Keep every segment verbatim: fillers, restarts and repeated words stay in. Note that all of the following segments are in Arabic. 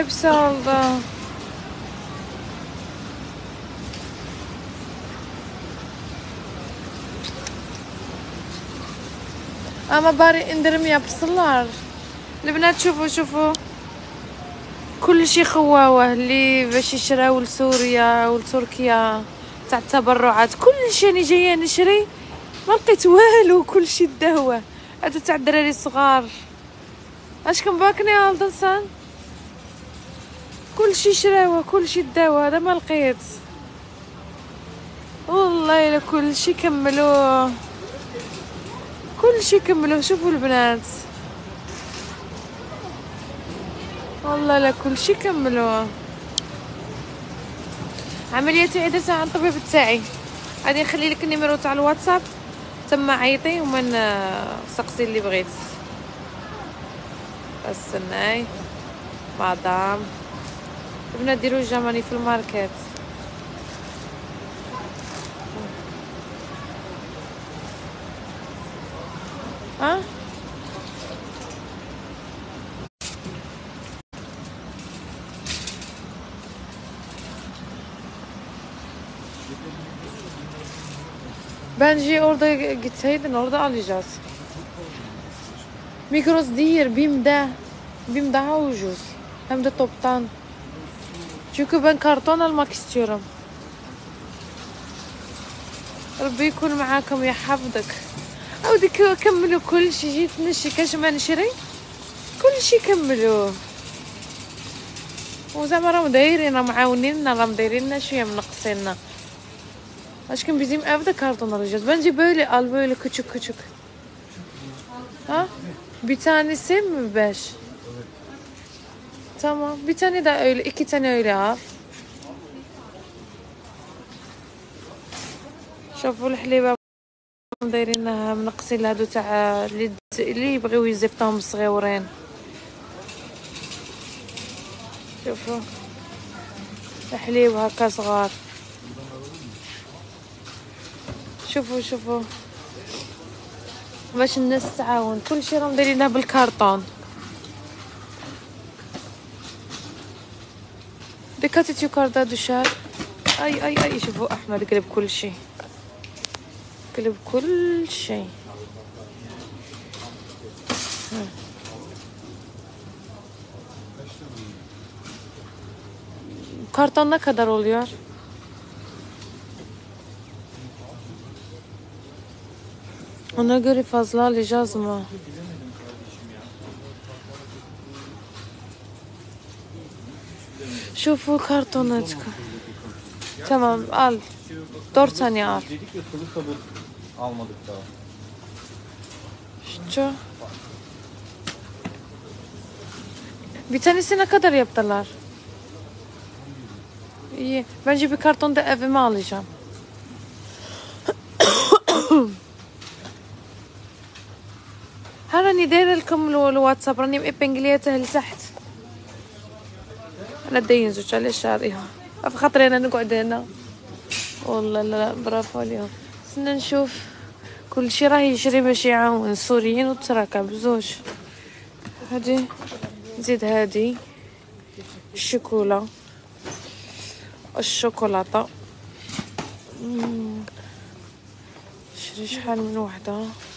لبسة والله. اما باري اندرم يا بصلار البنات. شوفوا شوفوا كل شي خواوه اللي باش يشراو لسوريا ولتركيا تاع التبرعات، كل شي انا جايه نشري ما لقيت والو، كل شي دهوه. هذا تاع الدراري الصغار. اش كان باكني هالدنسان كل شي شراوه، كل شي داوه. هذا ما لقيت والله الا كل شي كملوه، كل شي كملوه. شوفوا البنات والله لا كل شي كملوه. عملية عدسة عن طبيب تاعي. غادي نخلي لك النيميرو تاع الواتساب تما عيطي ومن سقسي اللي بغيت. استناي مدام بنا ديروا الجماني في الماركت. ها Bence orada gitseydin orada alacağız. Migros değil, Bim'de. Bim daha ucuz. Hem de toptan. Çünkü ben karton almak istiyorum. ربي يكون معاكم يحفظك. أودي كملوا كل شي. جيت نشي كاش ما نشري كل شي كملوه. وزعما راهم دايرين راهم معاونيننا، راهم دايريننا شويه منقصيننا. Aşkım bizim evde karton alacağız. Bence böyle al, böyle küçük küçük. Ha? Bir tanesi mi beş? Tamam. Bir tane de öyle, iki tane öyle al. شوفوا الحليبة دايرينها منقصين لهادو تاع اللي اللي يبغيو يزيفطوهم الصغيورين. شوفوا الحليب هكا صغار. شوفوا شوفوا باش الناس تعاون. كل شيء راهم دايرينها بالكارطون. دكاتة يوكاردا دوشار. اي اي اي شوفوا احمد قلب كل شيء، قلب كل شيء. Karton ne kadar oluyor? Ona göre fazla alacağız mı? Şufu kartona çıkar. Tamam al. Dört tane al. Dedik ya sıvı sabun almadık daha. Şu. Bir tanesi ne kadar yaptılar? İyi. Bence bir karton da evime alacağım. راني دايره لكم الواتساب، راني مابنجليته لتحت. انا داين زوج على شعريها في خاطري انا نقعد هنا. والله لا برافو عليهم. استنى نشوف كل شي راه يشري باش يعاون السوريين والتراكب بزوج. هادي نزيد هادي الشوكولا الشوكولاته. شري شحال من وحده.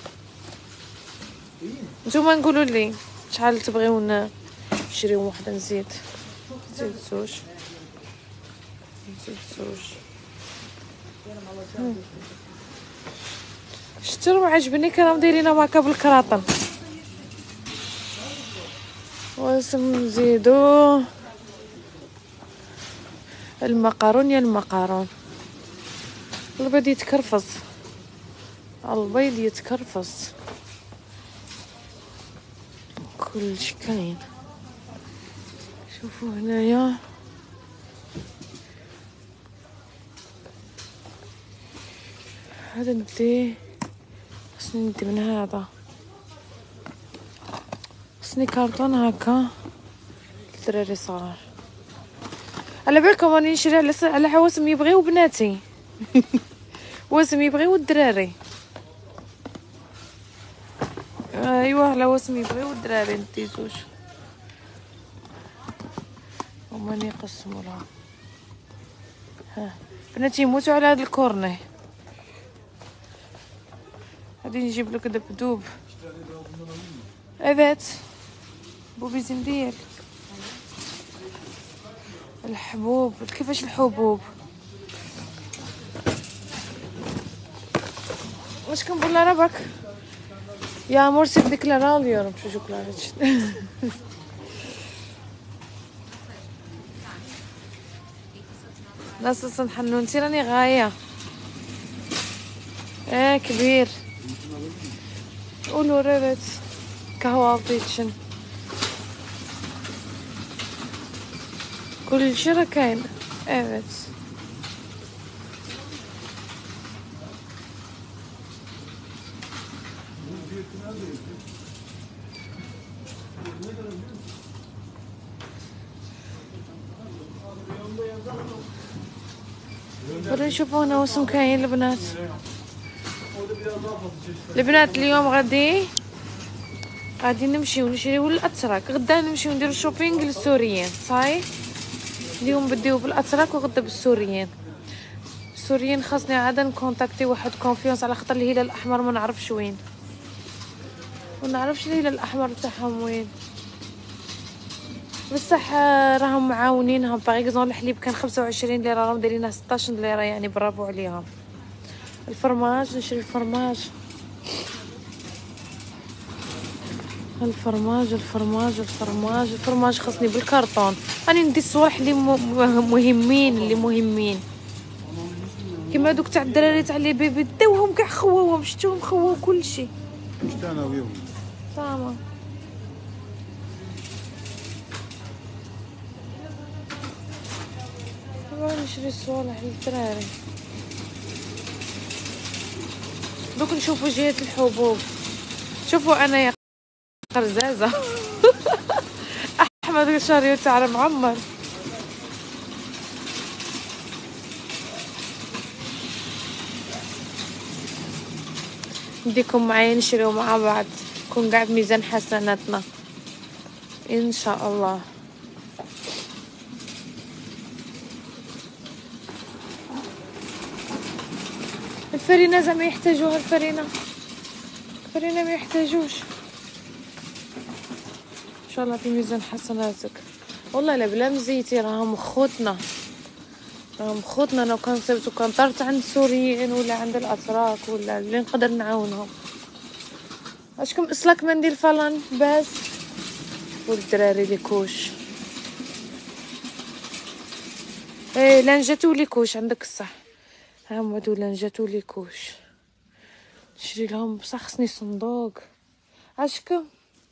نتوما نقولوا لي شحال تبغيو نشريو وحده. نزيد نزيد زوج نزيد زوج. شترو عجبني كانوا دايرينها هكا بالكراطن. واسم نزيدو المقارون يا المقارون. البيض يتكرفص، البيض يتكرفص. كل شي كاين. شوفوا هنايا هذا ندي، خصني ندي من هذا. خصني كارطون هكا للدراري صغار. على بالكم راني نشري على على حواسم يبغيو بناتي. واسم يبغيو الدراري. ايوه على واسم يبغيو الدراري ندي زوج. ومن يقسموا لها. ها بناتي يموتوا على هذا الكورني. غادي نجيب لك دبدوب. اذات بوبي زندير الحبوب. كيفاش الحبوب؟ واش كنقول لها ربك يا مرسي ديكلاراليو مشو شوكولاتش. ناس صنحنو انتي راني غايه. اه كبير. قولوا ربت كهواطيتشن كل شي راه كاين. evet. بدنا نشوفوا هنا واسم كاين البنات. البنات اليوم غادي غادي نمشيو نشريو الاتراك. غدا نمشيو نديرو شوبينغ للسوريين. صاي اليوم بديو بالاتراك وغدا بالسوريين. السوريين خاصني عاد نكونتاكتي واحد كونفيونس على خاطر الهلال الاحمر ما نعرفش وين. ما نعرفش الهلال الاحمر تاعهم وين. بصح راهم معاونينهم. باغ اكزومبل الحليب كان خمسة وعشرين ليره راهم دايرينه ستاش ليره. يعني برافو عليهم. الفرماج نشري الفرماج. الفرماج الفرماج الفرماج الفرماج خاصني بالكرطون. راني ندي الصوالح اللي مهمين اللي مهمين كيما دوك تاع الدراري تاع لي بيبي داوهم كاع خووهم. شفتوهم خوو كلشي. شتانا وياهم تمام. نشري الصوالح للدراري. دوك نشوفوا جهة الحبوب. شوفوا انا يا قرزازة. احمد الشاريو تاع معمر. نديكم معايا نشريو مع بعض. كون قاعد ميزان حسناتنا ان شاء الله. الفرينة زعما يحتاجوها. الفرينة الفرينة ما يحتاجوش. ان شاء الله في ميزان حسناتك. والله لا بلا مزيتي راهم خوتنا راهم خوتنا. لو كان صرت كان طرت عند السوريين ولا عند الاتراك ولا اللي نقدر نعاونهم. اشكم اسلاك منديل فلان بس والدراري لي كوش. ايه لانجاتو لي كوش عندك الصح. هم هادو لانجاتو لي كوش نشري لهم. بصح خصني صندوق. اشكم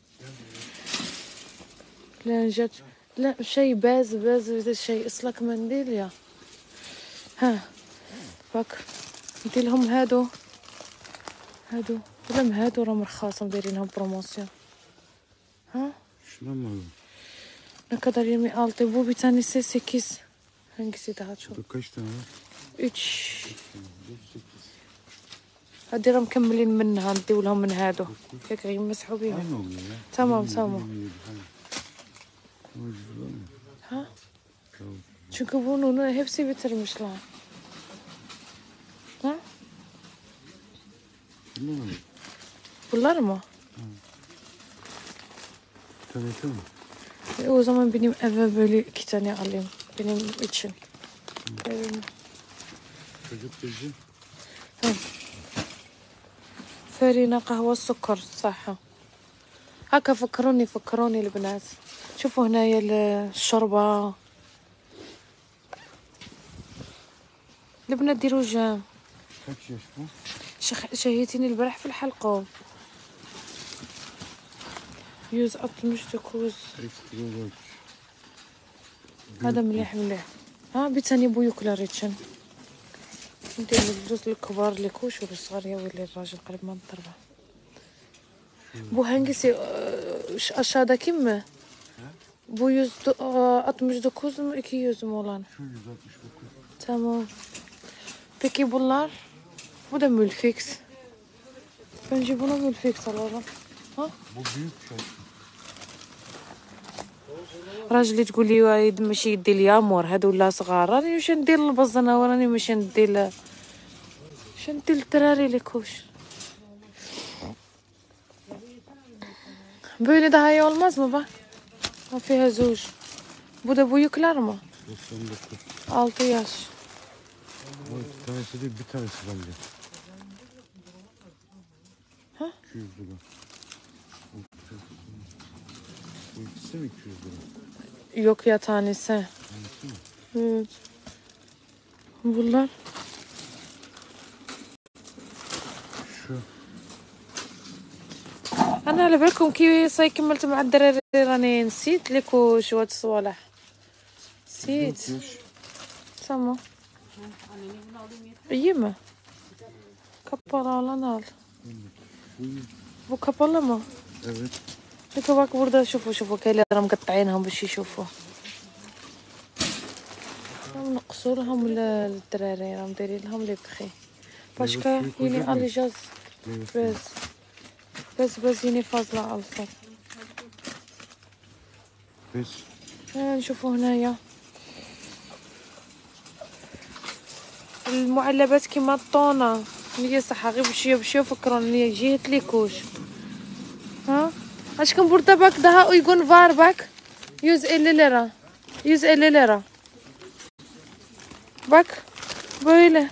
لانجات لا شي باز باز شي اسلاك منديل يا ها فك ندير لهم هادو هادو ولا هادو راهم رخاص دايرينهم بروموسيون. ها شنو ما نقدر يمي التي بوبي تاني سي سي كيس هنقسي دهاتشو كاش اتش هادي راه مكملين منها. نديو لهم من هادو كيك يمسحوا بيهم. تمام تمام. ها شو كبونو نو هبسي بترمش لها. ها بالله تاني تاني او زمان بيني افابلي كيتاني عليهم بيني اتشن. فرينة قهوة السكر صح. هكا فكروني فكروني البنات. شوفوا هنايا الشوربة. البنات ديروا جام. شخ... شهيتيني البارح في الحلقة. يوز أطمش تكوز. هذا مليح مليح. ها بيتاني بو ياكل ريتشن. ندير الجوز الكبار اللي كوش والصغار يا ويلي الراجل قريب ما نضربه. بو هنجسي اشادا كيما بو يوز أطمش دكوز كي يوز مولان. تمام. بيكي بولار ودا ملفيكس. فنجيبو له ملفيكس الله. ها بو بيوك شاي راجلي تقول لي وايد ماشي يدي اليامور هادو لا صغار، راني واش ندير للبز انا وراني ماشي ندي ل... واش ندير للدراري لي كوش. بيني ده هاي الماز ما با ما فيها زوج بودا بويو كلارما doksan dokuz. altı yaş. O iki tanesi değil, bir tanesi bence. Ha? iki yüz lira. Bu ikisi mi iki yüz lira? Yok ya tanesi. Tanesi mi? Evet. Bunlar Şu. انا على بالكم كي صاي كملت مع الدراري راني نسيت ليكو شويه الصوالح نسيت Dört yaş. سما يما كبر على نار Bu بو كبر ما evet. ليكو باك برده. شوفوا شوفوا كاين اللي راهم مقطعينهم باش يشوفوا، راهم نقصوا لهم الدراري راهم دايرين لهم لي بخي باسكو يني الي جاز بس بس بس يني فاصله على Beş. نشوفوا هنايا المعلبات كيما الطونه هي صح غير بشويه بشويه فكروا لي جهه ليكوش. ها اش كنبورتا باك daha uygun var bak yüz elli lira yüz elli lira bak böyle.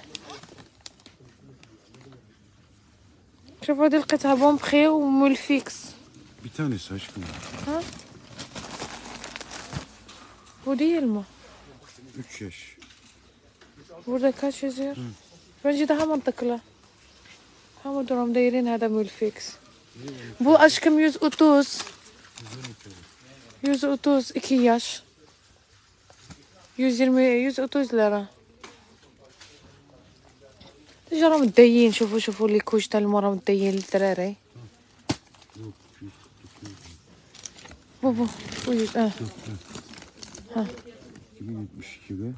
شوفوا هادي لقيتها بون بخي ومولفيكس. Bir tanesi aşkım. ها ودي الماء Üç yaş. burada kaç yazıyor؟ bence daha mantıklı. هم دورهم دايرين هذا مولفيكس. Bu aşkım yüz otuz. yüz otuz iki yaş. yüz yirmi yüz otuz lira. ديجا راهم مدايين. شوفوا شوفوا لي كوش تاع الماء راهم مدايين للدراري. بابا ويز اه ها iki bin yetmiş ikide.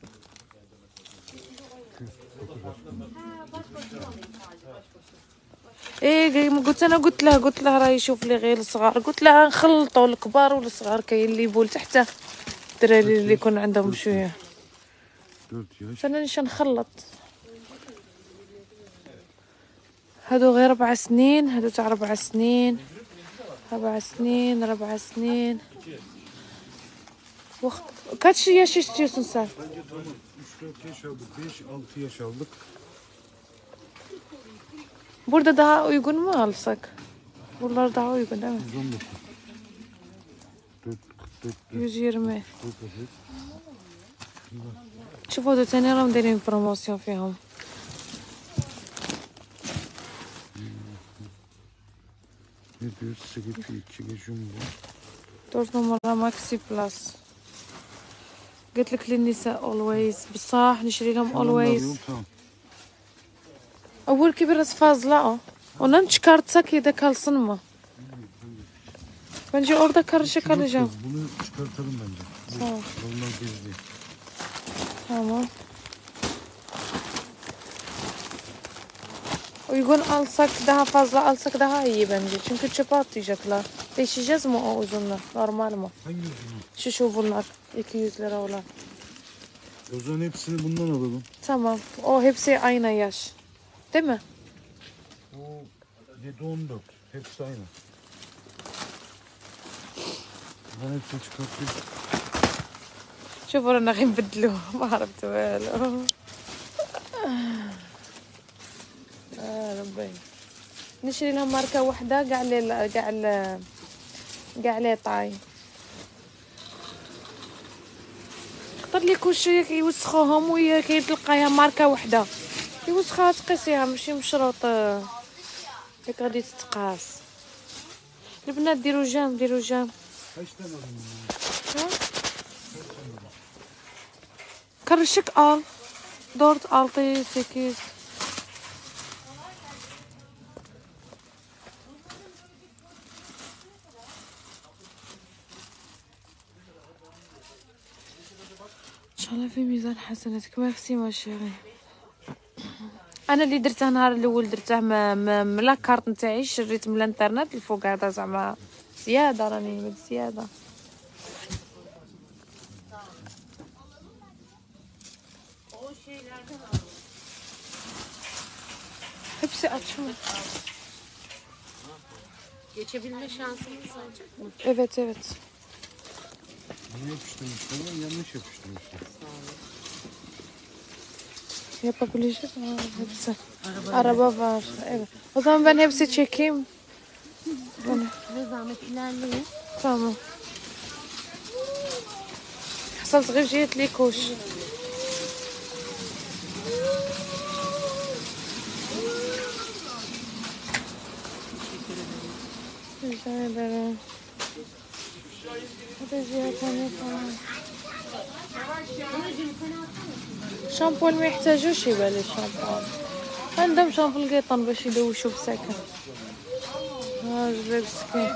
ايه قلت انا قلت له قلت له راه يشوف لي غير الصغار، قلت له نخلطوا الكبار والصغار كاين اللي يبول تحته الدراري اللي يكون عندهم شويه. Dört yaş. انا نش نخلط هادو غير ربع سنين، هادو تاع ربع سنين ربع سنين ربع سنين وقت كاتش yaş istiyorsun sen? Bence tamam. üç dört yaş aldık. beş altı yaş aldık. Burada daha uygun mu alsak? Buralar daha uygun değil mi? yüz on dokuz. dört kırk dört. yüz yirmi. dört adet. شوفوا هادو تاني راهم دايرين بروموسيون فيهم. Ne diyor? sekiz iki jumbo. دورت مرة ماكسي بلاس. قلت لك للنساء اولويز بصح نشري لهم اولويز. Tamam. اول كبيرة fazla o. Onun çıkartsak ya da kalsın mı? Bence orada karışık alacağım. Bunu çıkartalım bence. Tamam. Onlar bezdi. Tamam. Uygun alsak daha fazla alsak daha iyi bence. Çünkü çöpe atlayacaklar. Değişeceğiz mi o uzunla? Normal mi? Hangi uzun? Şu şu bunlar. iki yüz lira olan. O zaman hepsini bundan alalım. Tamam. O hepsi aynı yaş. Değil mi? O yedi on dört. Hepsi aynı. Ben hepsini çıkartayım. شوفوا رانا غير نبدلوه ما عرفت والو. اه ربي نشري لهم ماركة واحدة قاع لي قاع قاع لي طاي خطر لي كل شيء يوسخوهم ويا كي تلقايها ماركة واحدة يوسخوها تقيسيها ماشي مشروط هيك غادي تتقاس. البنات ديروا جام ديروا جام. Kaç tane alayım? Ha? Karışık al. dört, altı, sekiz. ان شاء الله في ميزان حسناتك. ميرسي ما شيري. انا اللي درته نهار الاول درته من لاكارت نتاعي شريت من الانترنت الفوق هذا زعما زياده راني زياده. Hepsi açma. Geçebilme şansımız olacak mı? Evet evet. Bunu yapıştırmışlar ama yanlış yapıştırmışlar. Yapabilecek mi? Hepsi. Araba, Araba var. Evet. O zaman ben hepsi çekeyim. Bunu. Ne zahmet ilerleyin. Tamam. حصل صغير جيت ليكوش. Rica ederim. Hadi ziyaretten yapalım. شامبو ما يحتاجوش يبالي شامبو. عندهم شامبو القيطن باش يدوشوا في سكن. ها جبال مسكين.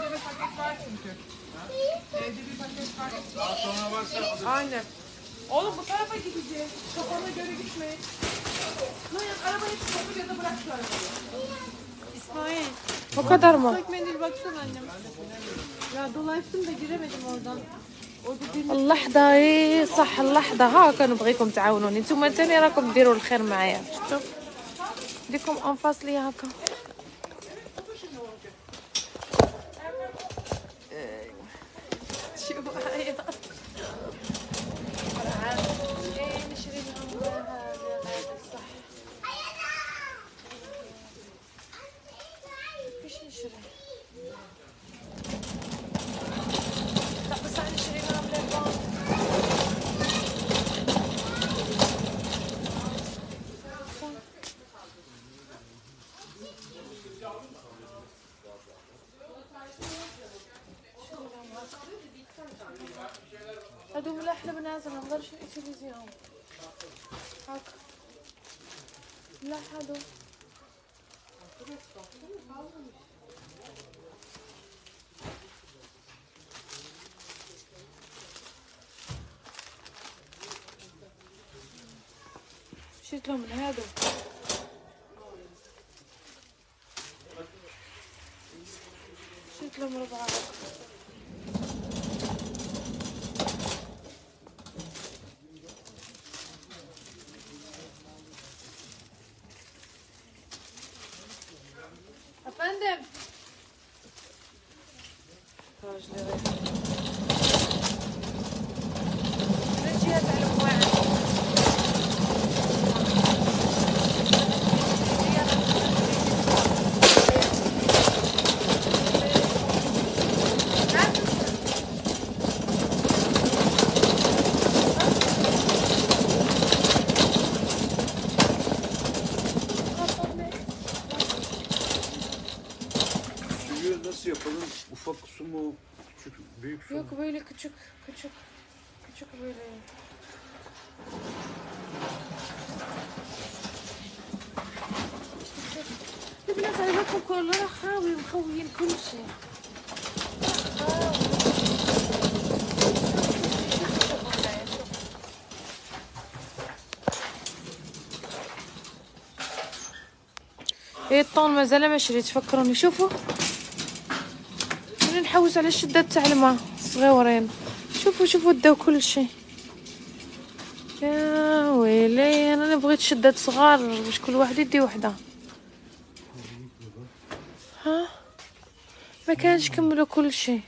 Aynen. Oğlum bu tarafa gideceğiz. Kafana göre gitme. Noyan arabayı kapı ya da bırak şu arabayı. İsmail. O kadar mı? Islak mendil baksana annem. Ya dolaştım da giremedim oradan. O dediğim اللحظة هي صح اللحظة هاكا نبغيكم تعاونوني نتوما تاني راكم ديروا الخير معايا شفتوا ديكم انفاس لي هاكا شو معايا نشري لهم هذا صح ايش نشري لا بس نشري لهم لبان هادو ملاح لبنازل ما نقدرش نيتيليزيهم هاكا ملاح هادو شريت لهم من هادو شريت لهم ربعة أفندم راجلي غير من جهة على المواعيد Suyu nasıl yapalım? Ufak su mu? Küçük, büyük su mu? Yok böyle küçük küçük küçük böyle. البنات على بالكم كلها خاوي مخويين كل شيء. ايه الطون مازال ما شريت فكروني شوفوا انا نحوس على الشدات تاع الماء صغيورين شوفوا شوفوا داو كل شيء يا ويلي انا بغيت شدات صغار باش كل واحد يدي وحده ها ما كانش كملوا كل شيء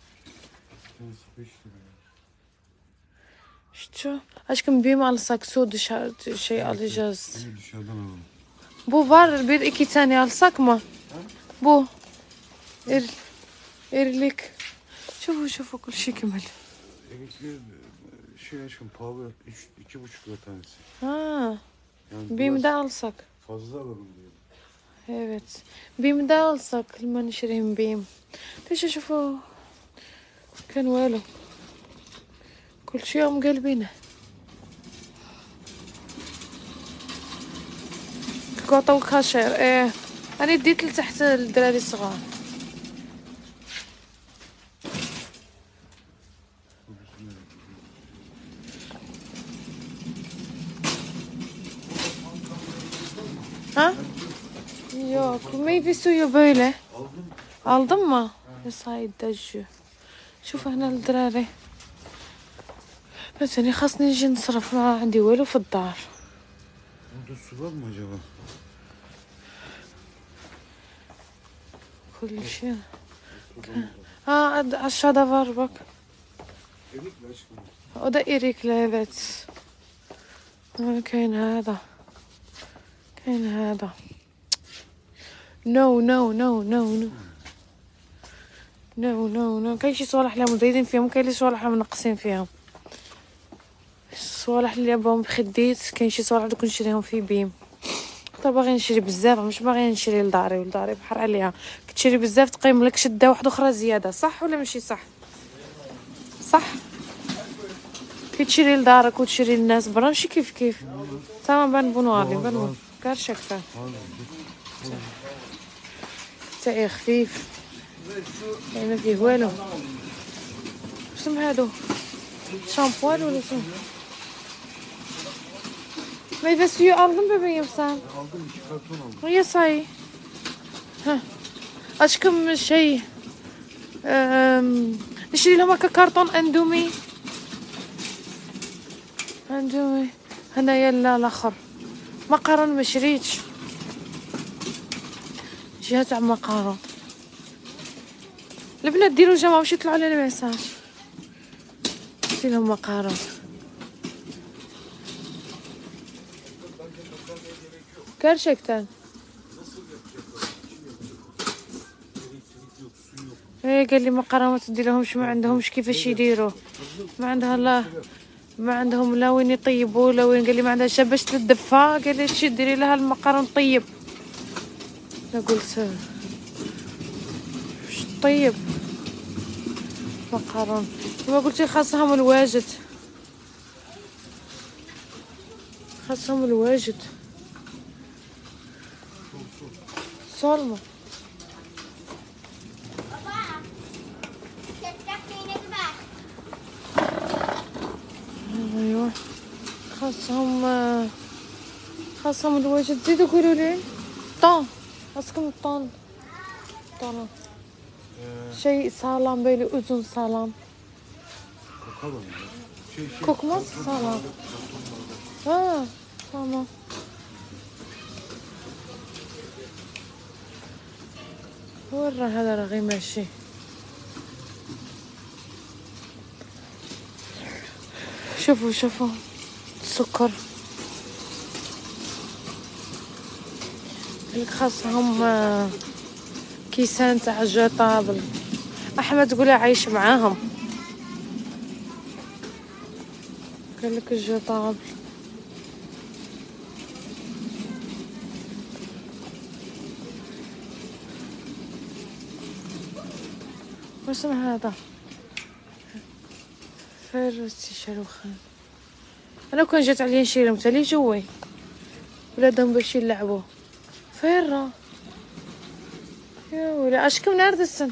شتو aşkım bir mi alsak su dışarı şey alacağız. Bunu dışarıdan alalım. Bu var bir iki tane alsak mı? Bu. Er, erlik. Şufu şufu kul şey kemel. Erikli şey aşkım pahalı. Üç, iki buçuk lira tanesi. Ha. Yani Bim'de biraz alsak. fazla alalım diyelim. Evet. Bim'de alsak. لما نشريهم بيم. ليش شوفوا كان والو. كل شيء يوم قلبينا. كوطو كاشير ايه انا اديت لتحت الدراري الصغار ha yok meyve suyu böyle aldın mı يسعد دجو شوف هنا الدراري بس انا خاصني نجي نصرف ما عندي والو في الدار Burada su var mı acaba? كل شيء. اه الشادافار بك وده إيريك لافت. كاين هذا كاين هذا نو نو نو نو نو نو نو نو كاين شي صوالح اللي مزيدين فيهم، كاين لي صوالح منقصين فيهم. الصوالح اللي باهم بخديت، كاين شي صوالح دوك نشريهم في بيم. طيب باغي نشري بزاف، مش باغي نشري لداري، ولداري بحر عليها. كتشري بزاف تقيم لك شده واحده اخرى زياده، صح ولا ماشي صح؟ صح. كتشري لدارك وتشري للناس برا ماشي كيف كيف. تمام بان بونوالي بان كارش اكثر. تاعي خفيف يعني ما فيه والو. شنو هادو شامبوان ولا شنو؟ meyve suyu aldın bebeğim sen? Aldım, iki karton aldım. Ya say. Heh. Aşkım şey eee نشري لهم هكا كارطون اندومي اندومي هنايا لا الاخر مقارن ما شريتش جهه تاع مقارن. البنات ديروا جامعه باش يطلعوا على الميساج. نشري لهم مقارن. Gerçekten. ايه قال لي مقارنة ما تدي لهمش، ما عندهمش كيفاش يديروا، ما عندها لا ما عندهم لا وين يطيبوا لا وين. قال لي ما عندها شي باش تدفى، قال لي شي ديري لها المقارن طيب. انا قلت واش طيب مقارن؟ ما قلتي خاصهم الواجد، خاصهم الواجد صالمة. ايوه خاصهم خاصهم الواجد. زيدوا قولوا لي طون، خاصكم الطون طون شيء سلام böyle uzun salam. Kokalım ya. Şey, şey, Kokmaz salam. Ha tamam. ورا هذا رغي ماشي. شوفوا شوفوا السكر لك خاصهم كيسان تاع الجطابل. احمد تقولي عايش معاهم، قال لك الجطابل. واسم هذا فارس شاروخان. انا كون جات عليا نشري لهم تالي جوي ولادهم باش يلعبوا فيرا. يا ويلي اشكم نارد السن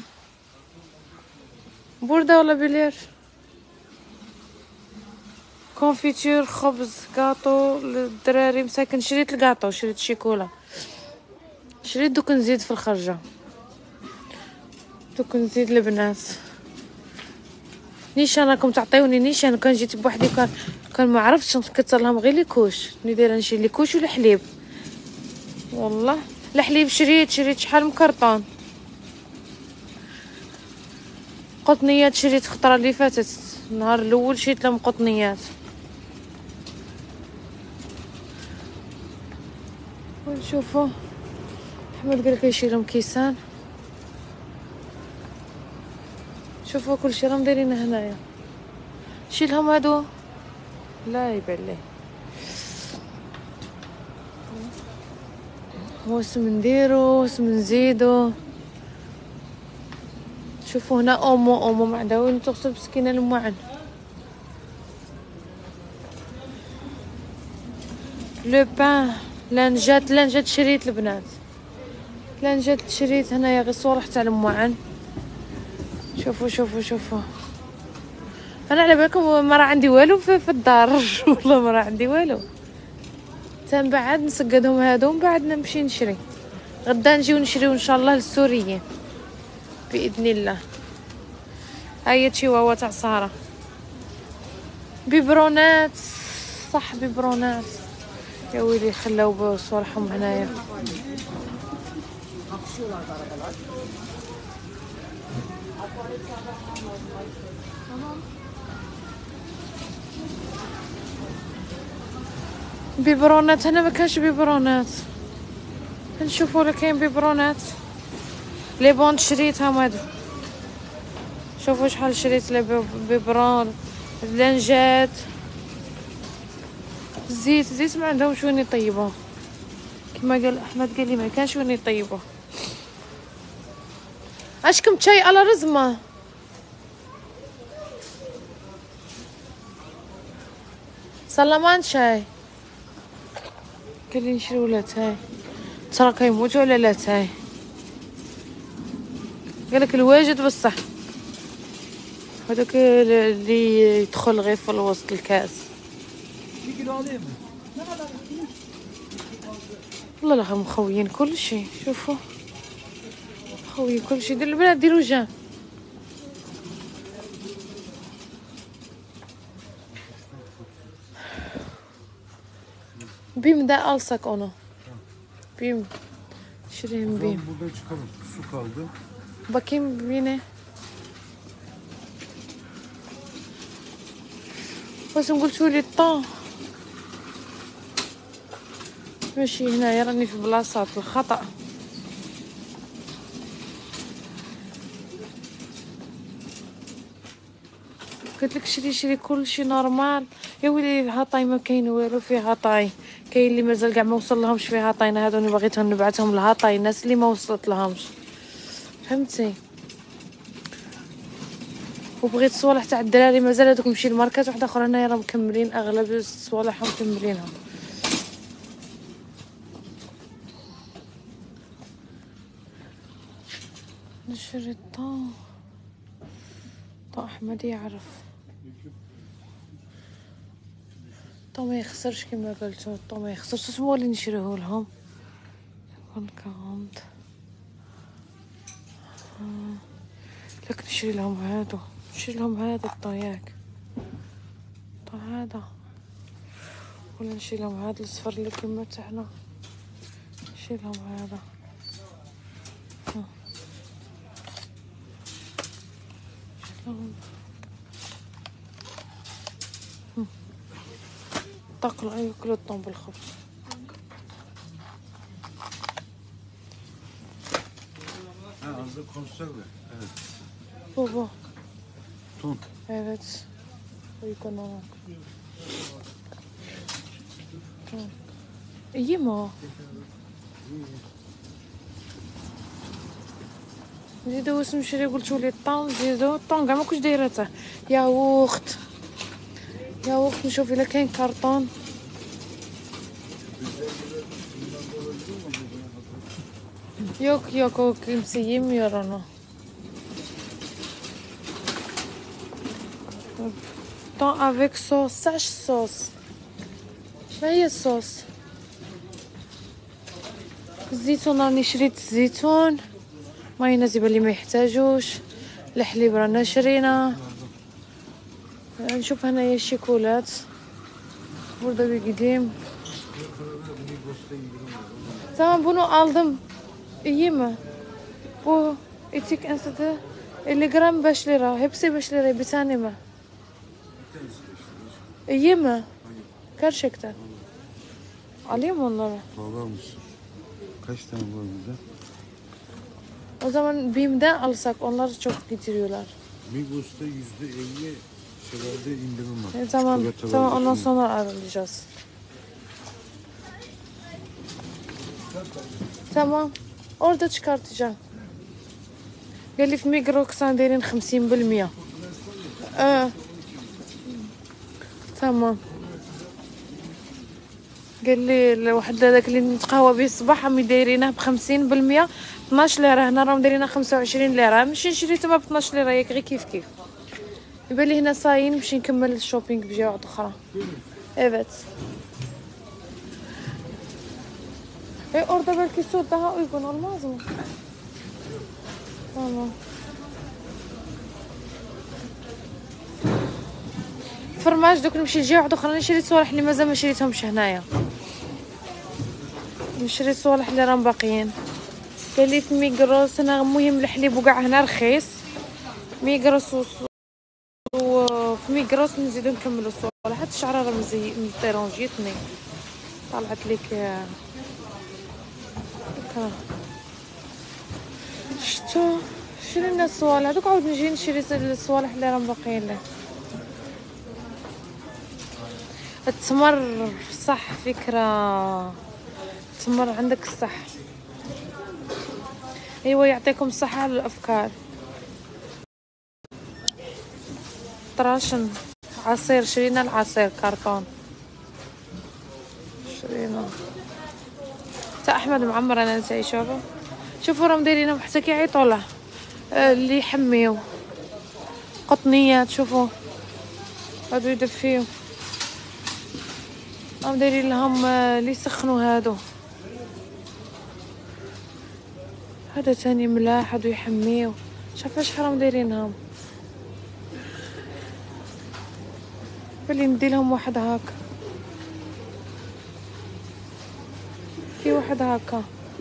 بوردة ولا بلير. كونفيتور خبز كاطو للدراري مساكن. شريت الكاطو، شريت الشيكولا، شريت دوك نزيد في الخرجة، دوك نزيد البنات. نيشان راكم تعطيوني نيشان. كان جيت بوحدي كان كان ما عرفتش نكثر لهم غير ليكوش. راني دايره نشري ليكوش ولا حليب. والله الحليب شريت شريت شحال من كرطون. قطنيات شريت خطره اللي فاتت، النهار الاول شريت لهم قطنيات. ونشوفوا احمد قال لك يشيل لهم كيسان. شوفوا كل شي راهم دايرينه هنايا. شيلهم هادو لا يبان ليه. واش نديرو واش نزيدو. شوفوا هنا اومو اومو ما عندها وين تغسل مسكينه المعن. لو بان لانجات لانجات شريت البنات، لانجات شريت هنايا غير صورح تاع المعن. شوفوا شوفوا شوفوا انا على بالكم ما راه عندي والو في, في الدار. والله ما راه عندي والو. تم بعد نسقدهم هادو من بعد نمشي نشري. غدا نجيو نشريو ان شاء الله للسوريين باذن الله. هاي تشيواوا تاع ساره. بيبرونات صح بيبرونات. يا ويلي خلاو بصالحهم هنايا. çalışıyorlardı arabalar. Tamam. بيبرونات هنا ما كانش بيبرونات. نشوفوا لك كاين بيبرونات لي بون شريتهم هادو. شوفوا شحال شريت لي بيبرون لانجات الزيت الزيت ما عندهمش وين يطيبوه كما قال احمد قال لي ما كانش وين يطيبوه. اشكم شاي على رزمه سلمان شاي قال لي نشري ولا تاي ترى كيموتوا ولا لا تاي قالك الواجد بصح هذاك اللي يدخل غير في الوسط الكاس. والله لا مخويين كل شيء. شوفوا مخويين كل شيء. دير البنات ديروا جام bim de alsak onu. Bim. Şirin bim. Buradan çıkalım. Su kaldı. Bakayım yine. بس قلتوا لي الطون ماشي هنايا راني في بلاصات الخطأ. قلت لك شري شري كل شيء نورمال. يا ويلي الهطاي ما كاين والو فيه هطاي. كاين اللي مازال كاع ما وصل لهمش فيه هطاينا هذو اللي بغيتهم نبعثهم لهطاي الناس اللي ما وصلت لهمش فهمتي. وبغيت صوالح تاع الدراري مازال هذوك نمشي لماركات واحده اخرى هنايا راه مكملين اغلب الصوالح مكملينهم. نشري الطون طون احمد يعرف طون ما يخسرش كما قلتو. الطون ما يخسرش اسمو اللي نشريه لهم يكون كونت لك نشري لهم هادو نشري لهم هذا الطون ياك الطون هذا ولا نشري لهم هذا الصفر اللي كيما تاعنا نشري لهم هذا. طاقنا ياكل الطون بالخبز. Ha, hazır konserve. Evet. بابا Ton. evet ويكون هناك يما زيدو اسم شري قلتو لي الطون زيدو الطون كاع ما كنتش دايرته ياغورت ياغورت نشوف الا كاين كارطون. يوك يوك يوك مسيم يرانا طون افيك صوص تاعش الصوص ما هي الصوص. الزيتون راني شريت الزيتون مايونيز اللي ما يحتاجوش الحليب رانا شرينا. نشوف هنايا الشيكولات burada bir gideyim. Tamam bunu aldım. İyi mi? Bu etik ensede elli gram beş lira. Hepsi beş lira bir tane mi? İyi mi? Gerçekten. Alayım onları. Bağlar mısın? Kaç tane var bizde? O zaman BİM'den alsak onlar çok getiriyorlar. Migros'ta yüzde elli şeylerde indirim var. E, tamam, Çikolatalar tamam ondan dışında. sonra arayacağız. Tamam. Orada çıkartacağım. قال لي في ميغرو كسان دايرين خمسين بالمية. اه تمام. قال لي واحد هذاك اللي نتقهوى به الصباح راهم دايرينه بخمسين بالمية اثناش ليرة. هنا راهم دايرينه خمسة وعشرين ليرة. نمشي نشري تما باثناش ليرة ياك غير كيف كيف. يبان لي هنا صاين نمشي نكمل الشوبينغ بجهة واحدة أخرى. Evet. E orada belki su daha uygun olmaz mı? Tamam. فرماج دوك نمشي لجهة واحدة أخرى نشري صوالح اللي مازال ما شريتهمش هنايا. نشري صوالح اللي راهم باقيين. قال لي في ميغروس. انا المهم الحليب وكاع هنا رخيص. ميغروس و وفي ميغروس نزيدو نكملو الصوالح. هاد الشعره راه مزي مطيرون جيتني طلعت لك هكا. شتو شرينا الصوالح دوك عاود نجي نشري الصوالح اللي راهم باقيين لي. التمر صح فكره. التمر عندك الصح. ايوا يعطيكم الصحه على الافكار. طراشن عصير شرينا العصير كارطون شرينا تاع احمد معمر. انا نساي شوفوا شوفوا راهم دايرينهم حتى كيعيطوا له اللي يحميو قطنيات. شوفوا هادو يدفيو راهم دايرين لهم اللي يسخنوا. هادو هذا تاني ملاح هادو يحميو. شوف اش راهم دايرينهم. بلي ندي لهم واحد هاكا. في واحد هاكا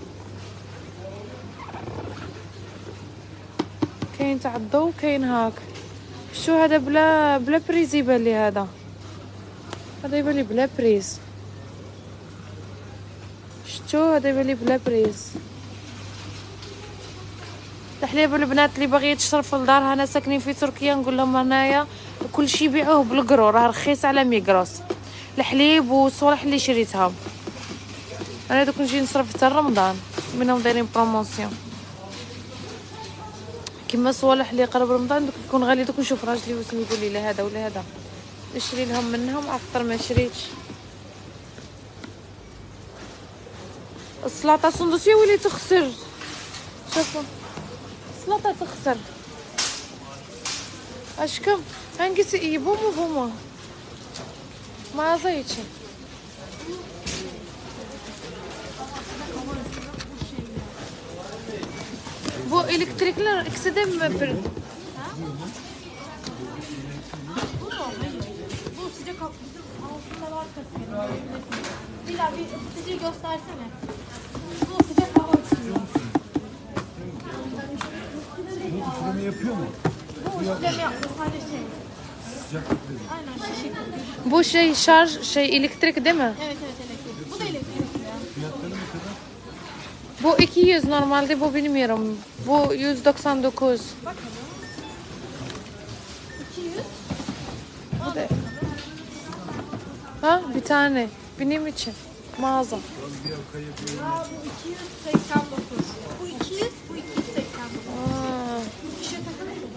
كاين تاع الضو كاين هاك. شو هذا بلا بلا بريز يبان لي. هذا هذا يبان لي بلا بريز. شتو هذا يبان لي بلا بريز. الحليب البنات اللي باغيه تشرب في لدارها. انا ساكنين في تركيا نقول لهم هنايا كل شيء يبيعوه بالقرو راه رخيص على ميغروس. الحليب والصوالح اللي شريتهم انا دوك نجي نصرف حتى رمضان منهم دايرين بروموسيون. كيما الصوالح اللي قرب رمضان دوك يكون غالي. دوك نشوف راجلي واسم يقول لي لا هذا ولا هذا نشري لهم منهم اكثر ما شريتش. السلطه سندوسيه ولي تخسر. شوفوا السلطه تخسر. اشكم هنقص يبومو بومو ما زيتش. بو الكتريك لا اكسدم بر Fırını yapıyor mu? Bu şey şarj şey elektrik değil mi? Evet evet elektrik. Bu da elektrik ya. Fiyatları ne kadar? Bu iki yüz normalde, bu bilmiyorum. Bu yüz doksan dokuz. iki yüz. Bu da. Ha bir tane benim için mağaza. Aa, bu iki yüz seksen dokuz. Bu iki yüz, bu iki yüz seksen dokuz. Aa. İşe takılır mı?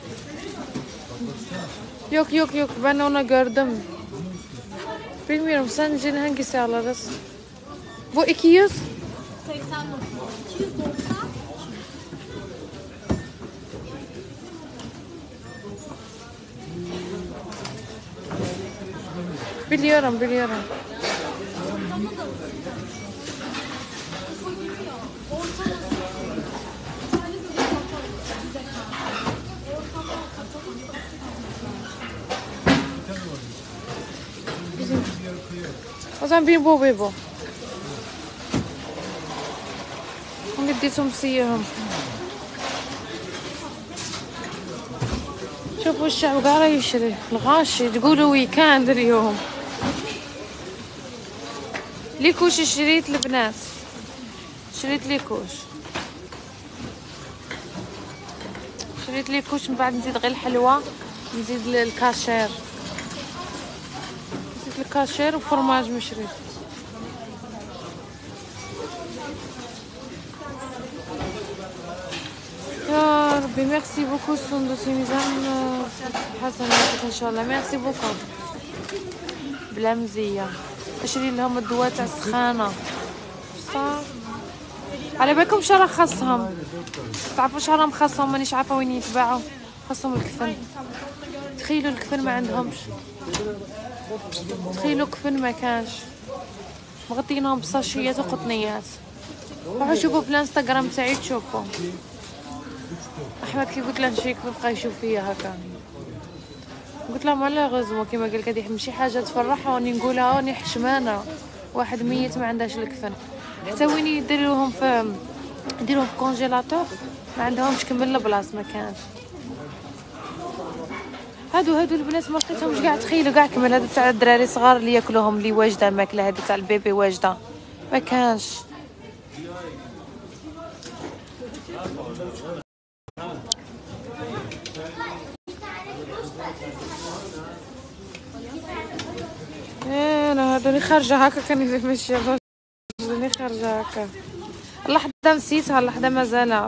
Yok yok yok, ben onu gördüm. Bilmiyorum, sence hangisi alırız? Bu iki yüz. seksen dokuz. iki yüz doksan. Biliyorum biliyorum. O zaman bir bu bir bu. بديتهم سيهم. شوفوا الشعب قاعد يشري الغاشي تقولوا ويكاند اليوم. ليكوش شريت البنات، شريت ليكوش شريت ليكوش من بعد نزيد غير الحلوى، نزيد الكاشير، نزيد الكاشير وفرماج مشري. يا ربي ميرسي بوكو السندوسي ميزان حسناتك ان شاء الله. ميرسي بوكو. بلا مزيه اشري لهم الدواء تاع السخانه صح. على بالكم شا راه خاصهم، تعرفوا شا راهم خاصهم، مانيش عارفه وين يتباعوا. خاصهم الكفن. تخيلوا الكفن ما عندهمش، تخيلوا كفن ما كانش، مغطينهم بصاشيات وقطنيات. روحوا شوفوا في الانستغرام تاعي تشوفوا. احمد كي قلت له نشيك بقى يشوف فيا هكا، قلت له مالا غزمه كيما قال لك هذه ماشي حاجه تفرح وراني نقولها راني حشمانه. واحد ميت ما عندهاش الكفن، حتى وين يديروهم في نديروهم في كونجيلاتور، ما عندهمش كمل البلاص ما كانش. هادو هادو البنات ما لقيتهمش كاع، تخيلوا كاع كمل. هادو تاع الدراري صغار اللي ياكلوهم، اللي واجده الماكله، هادو تاع البيبي واجده ما كانش. انا هادوني خارجه هكا، كان ماشي هادوني خارجه هكا. اللحظه نسيتها، اللحظه مازال،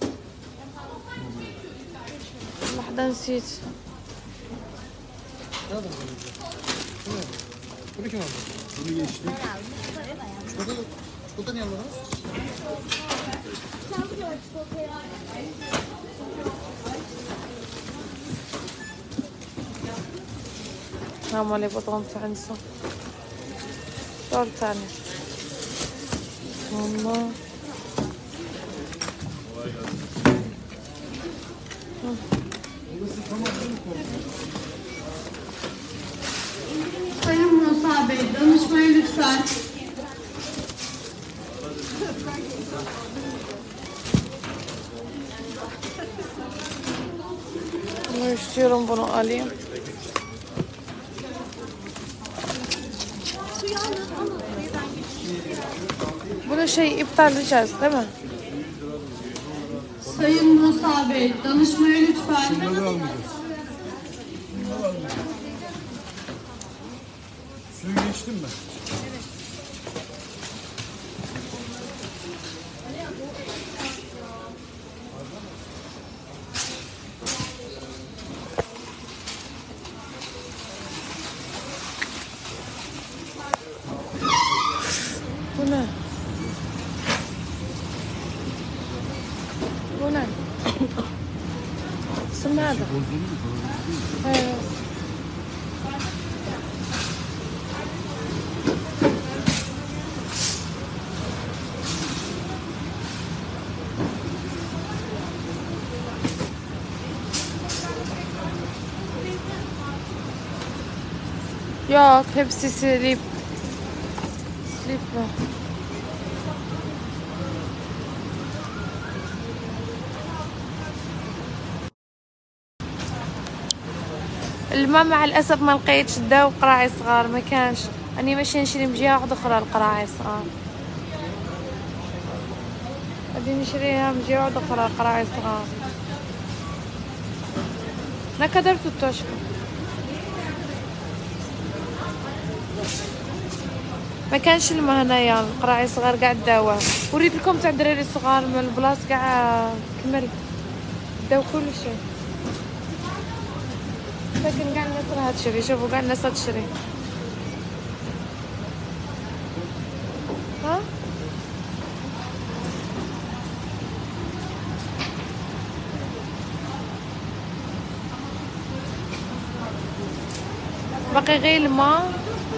اللحظه نسيت. هما لي بطون تاع نسا دور تاني هما Sayın Musa Bey, danışmayı lütfen. ما يشترون بنو أليم. بنو شيء ابطال الجهاز تمام. Sayın Musa Bey, danışmayı lütfen. Suyu geçtin mi? هنا هنا سمع هذا. ايوه yok hepsi slip slip mi? الماء مع الاسف ما لقيتش داو قراعي صغار ما كانش، اني ماشي نشري من جهه واحده اخرى القراعي صغار، غادي نشريها من جهه واحده اخرى القراعي صغار. هناك درت التوشكه ما كانش الماء هنايا، القراعي صغار كاع داوه. وريت لكم تاع الدراري الصغار من البلاص كاع كمل داو كلشي، لكن كاع الناس راها تشري. شوفوا كاع الناس تشري. ها باقي غير الماء.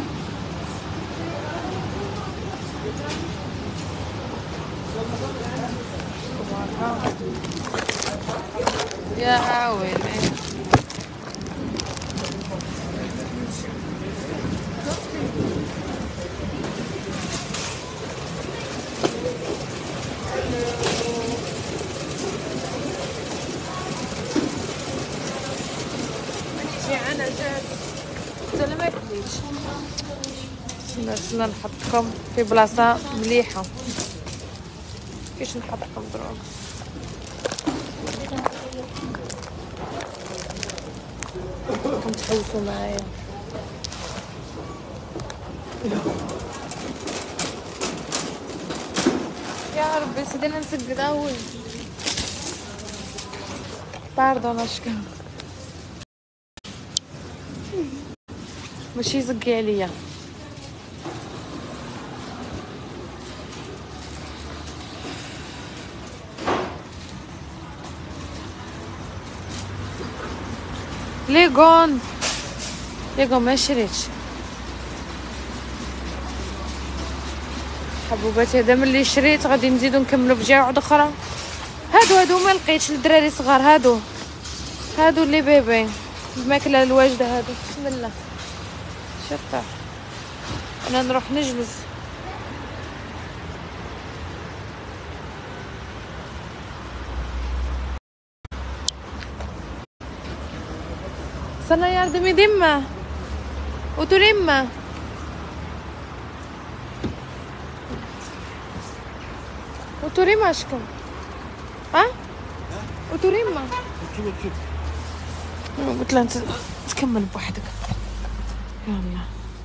يا ويلي جيعانة جات ولا ما يكليش. استنى استنى نحطكم في بلاصة مليحة. كيش نحطكم دروك؟ راكم تحوسوا معايا. يا ربي سيدنا نسقط اول. باردون اشكال ماشي يزقي عليا. ليغون ليغون ما شريتش حبوباتي. هذا ملي شريت غادي نزيدو نكملو في جهه واحده اخرى. هادو هادو ما لقيتش للدراري صغار، هادو هادو اللي بيبي الماكله الواجده هادو. بسم الله شطح. انا نروح نجلس Sana yardım edeyim mi? Oturayım mı? Oturayım aşkım. Ha? oturayım mı? Otur otur. قلت لها انت تكمل بوحدك. يلا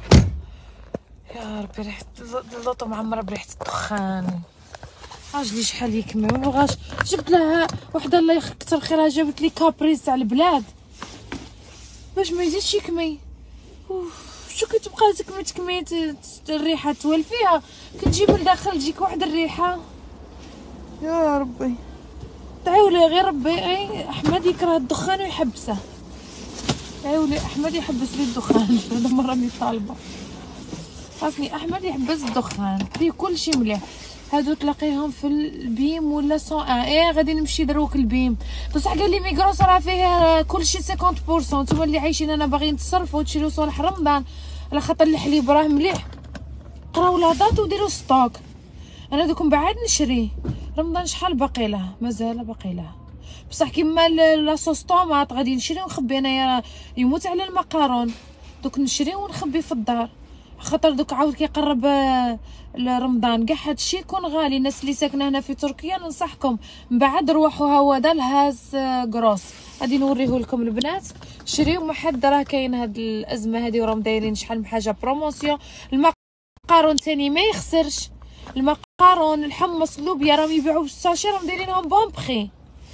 يا ربي ريحة اللوطو معمرة بريحة الدخان. راجلي شحال يكمل مبغاش. جبت لها وحده الله يكثر خيرها جابت لي كابريز تاع البلاد باش ما يزيدش يكمي. شو كتبقى تكمي تكمي الريحة توال فيها كتجيب لداخل تجيك واحد الريحة. يا ربي دعيولي غير ربي. اي احمد يكره الدخان ويحبسه. دعيولي احمد يحبس لي الدخان. هذا مره راني طالبه خاصني احمد يحبس الدخان. فيه كل شيء مليح. هادو تلاقيهم في البيم ولا سون ان. ايه غادي نمشي دروك البيم بصح قال لي ميغروس راه فيه كل شيء خمسين بالمية. نتوما اللي عايشين انا باغيين تصرفوا تشريو صالح رمضان على خاطر الحليب راه مليح. قراو لاطات وديروا ستوك. انا دوك من بعد نشري. رمضان شحال باقي له؟ مازال باقي له بصح كيما لاصوص طوماط غادي نشري ونخبي. انايا يموت على المقارون دوك نشري ونخبي في الدار خاطر دوك عاود كيقرب رمضان كاع هادشي يكون غالي. الناس اللي ساكنه هنا في تركيا ننصحكم من بعد روحوا هوادا لهاز كروس. غادي نوريه لكم البنات. شريو ما حد راه كاين هاد الازمه هادي وراهم دايرين شحال من حاجه بروموسيون. المقارون ثاني ما يخسرش. المقارون الحمص اللوبيا راهم يبيعوا بالساشي راهم دايرينهم بون بخي.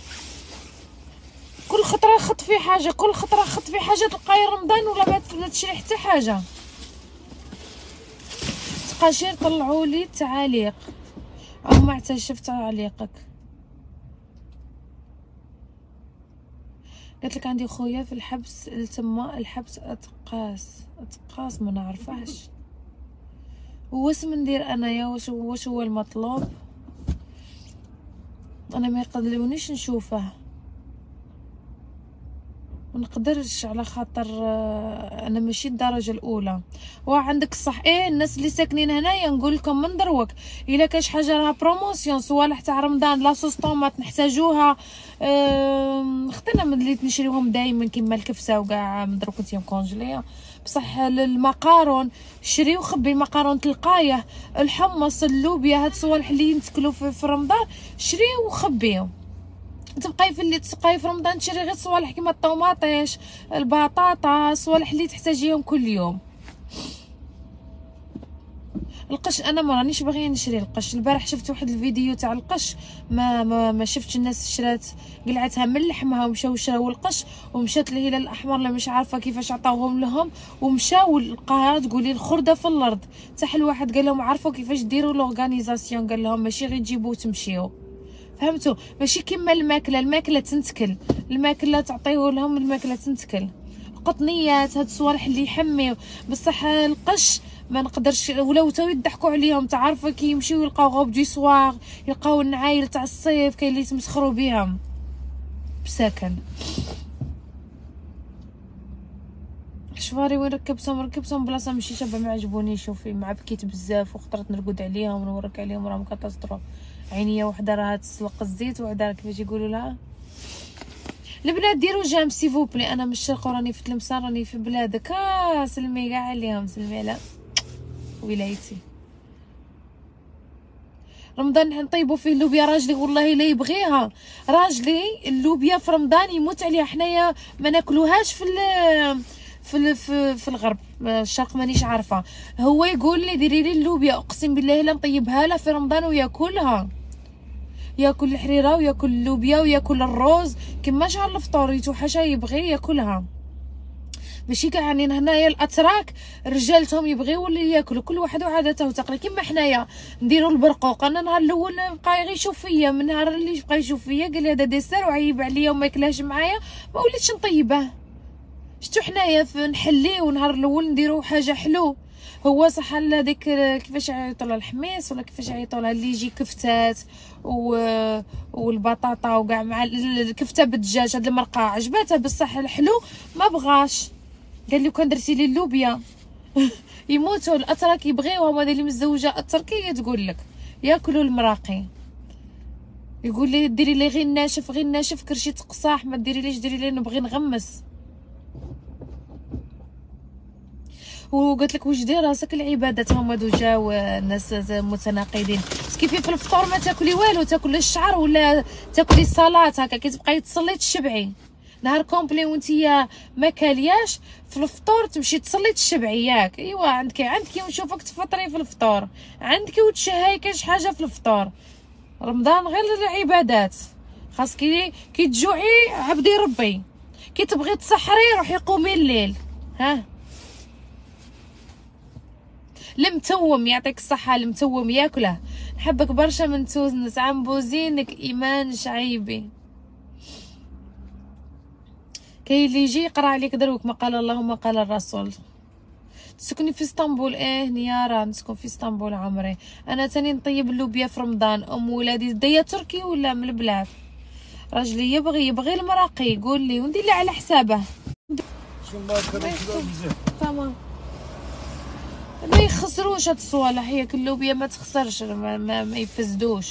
كل خطره خط في حاجه كل خطره خط في حاجه تلقاي رمضان ولا ما تشري حتى حاجه. تقاشير طلعوا لي التعاليق او ما حتى شفت تعليقك. قلت لك عندي خويا في الحبس التما الحبس اتقاس اتقاس ما نعرفهاش. واش مندير انايا؟ واش واش هو المطلوب؟ انا ما يقدرونيش نشوفه ما نقدرش على خاطر انا ماشي الدرجه الاولى. وعندك الصح. ايه الناس اللي ساكنين هنايا نقول لكم من دروك الا كاش حاجه راها بروموسيون صوالح تاع رمضان لاصوص طوماط نحتاجوها. أه اختنا من اللي نشريوهم دائما كيما الكفسه وكاع من دروك نتيم كونجليه. بصح المقارون شريو خبي المقارون تلقايه. الحمص اللوبيا هاد الصوالح اللي ينتكلوا في, في رمضان شريو وخبيهم. تبقاي في اللي تبقاي في رمضان تشري غير صوالح كيما الطوماطيش البطاطا صوالح اللي تحتاجيهم كل يوم. القش انا ما رانيش باغيه نشري القش. البارح شفت واحد الفيديو تاع القش ما ما, ما شفتش الناس شرات قلعتها من لحمها ومشاو شراو القش ومشات الهلال الاحمر اللي مش عارفه كيفاش عطاوهم لهم ومشاو لقاها تقولي الخرده في الارض. حتى حل واحد قال لهم عرفوا كيفاش ديروا لورغانيزاسيون. قال لهم ماشي غير تجيبوا وتمشيو فهمتوا ماشي كيما الماكله. الماكله تنتكل الماكله تعطيو لهم الماكله تنتكل. قطنيات هاد الصوالح اللي يحميو بصح القش ما نقدرش. ولاو تو يضحكوا عليهم تعرفوا كي يمشيو يلقاو غوب دي سواغ يلقاو النعايل تاع الصيف كاين اللي يتمسخروا بهم بساكن. شفاري وين ركبتهم ركبتهم بلاصه ماشي شابه ما عجبونيش. شوفي مع بكيت بزاف وخطرت نرقد عليهم ونورك عليهم راهم كاتاستروف. عينيا وحده راها تسلق الزيت وحده كيفاش يقولوا لها. البنات ديروا جام سيفو بلي. انا من الشرق وراني في تلمسان راني في بلادك. اه سلمي كاع عليهم سلمي على ولايتي. رمضان نطيبوا فيه اللوبيا. راجلي والله لا يبغيها. راجلي اللوبيا في رمضان يموت عليها. حنايا ما ناكلوهاش في في في, في الغرب الشرق مانيش عارفه. هو يقول لي ديري لي اللوبيا اقسم بالله لا نطيبها له في رمضان وياكلها. ياكل الحريره وياكل اللوبيا وياكل الروز كيما شهر الفطور يتوحشها يبغي ياكلها. ماشي كاع يعني هنايا الاتراك رجالتهم يبغيو اللي ياكلوا كل واحد وعادته وتقرا. كيما حنايا نديروا البرقوق. انا نهار الاول بقى غير يشوف فيا من نهار اللي بقى يشوف فيا قال لي هذا ديسير وعيب عليا وما ياكلهاش معايا ما وليتش نطيبه. شتو حنايا في ونهار الاول نديروا حاجه حلو. هو صح هذيك كيفاش يعيطوا لها الحميص ولا كيفاش يعيطوا لها اللي يجي كفتات و... والبطاطا وكاع مع الكفته بالدجاج. هاد المرقه عجباتها بصح الحلو ما بغاش. قال لي كان درتي لي اللوبيا يموتوا الاتراك يبغيوها. هذا اللي متزوجه التركيه تقول لك ياكلوا المراقي. يقول لي ديري لي غير ناشف غير ناشف كرشي تقصاح ما ديري ليش ديري لي نبغي نغمس. وقلت لك وجدي راسك العبادات هما دو جاو الناس متناقضين. كيفي في الفطور ما تاكلي والو، تاكلي الشعر ولا تاكلي الصلاه هكا كتبقاي تصلي تشبعي نهار كومبلي وانتيا ما كالياش. في الفطور تمشي تصلي تشبعي ياك. ايوا عندك عندك ونشوفك تفطري في الفطور، عندك وتشهي كاش حاجه في الفطور. رمضان غير العبادات، خاصك كي تجوعي عبدي ربي، كي تبغي تسحري روحي قومي الليل. ها المتوم يعطيك الصحه، المتوم ياكله. نحبك برشا من تونس، عم بوزينك ايمان شعيبي. كاين اللي يجي يقرا عليك دروك ما قال الله وما قال الرسول. تسكني في اسطنبول؟ ايه نيارة نسكن في اسطنبول عمري. انا تاني نطيب اللوبيا في رمضان. ام ولادي ديا تركي ولا من البلاد؟ راجلي يبغي يبغي المراقي، يقول لي وندير لي على حسابه. تمام ما يخسروش هاد الصوالح، هي كل لوبيا ما تخسرش، ما, ما, ما يفسدوش.